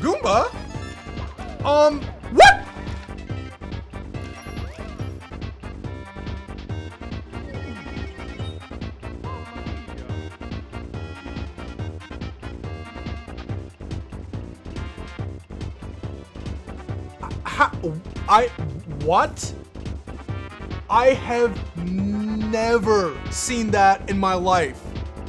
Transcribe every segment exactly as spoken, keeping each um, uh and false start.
Goomba? Um, what? How, I, what? I have never seen that in my life.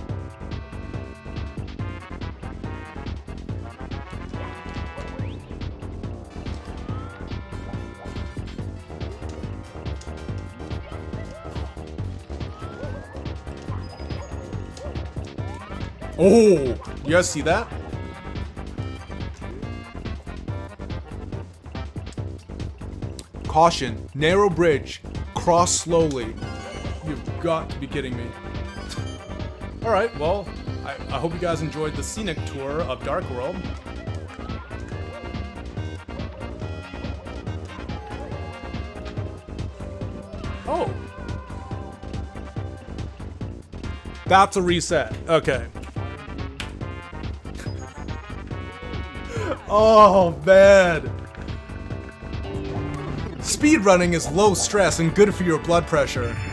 Oh, you guys see that? Caution, narrow bridge, cross slowly. You've got to be kidding me. Alright, well, I, I hope you guys enjoyed the scenic tour of Dark World. Oh. That's a reset. Okay. Oh, man. Speedrunning is low stress and good for your blood pressure.